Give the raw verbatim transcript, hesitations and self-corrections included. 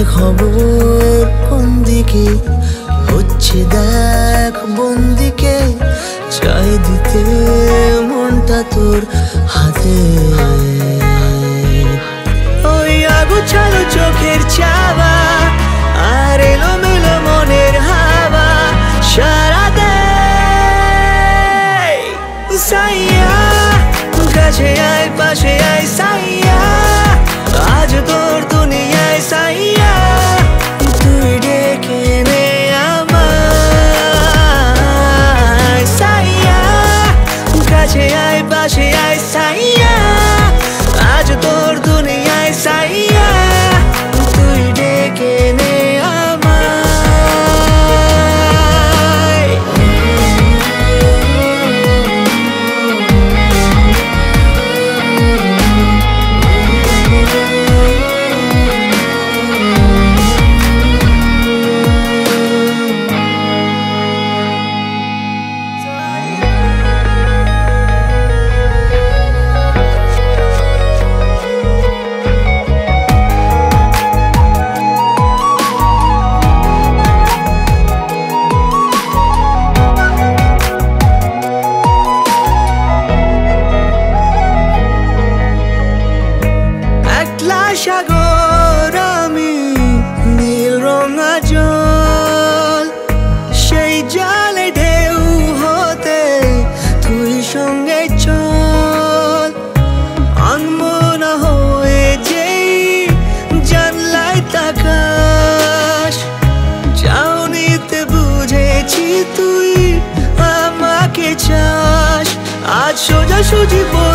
খবর কোন দিকে হচ্ছে দেখ বন্দিকে চাই দিতে মনটা তোর হাতে ওই আগোছালো চোখের চাওয়া আর এলোমেলো মনের হাওয়া সারা দে সাইয়া কাছে আয় পাশে আয় সাইয়া আজ তোর দুনিয়ায় সাইয়া তুই ডেকে নে আমায় সাইয়া কাছে আয় পাশে আয় সাইয়া আজ তোর দুনিয়ায় সাইয়া তুই ডেকে নে সাগর আমি নীল রঙা জল সেই জলে ঢেউ হতে তুই সঙ্গে চল আনমনা হয়ে যেই জানলায় তাকাস চাউনিতে বুঝেছি তুই আমাকে চাস আজ সোজাসুজি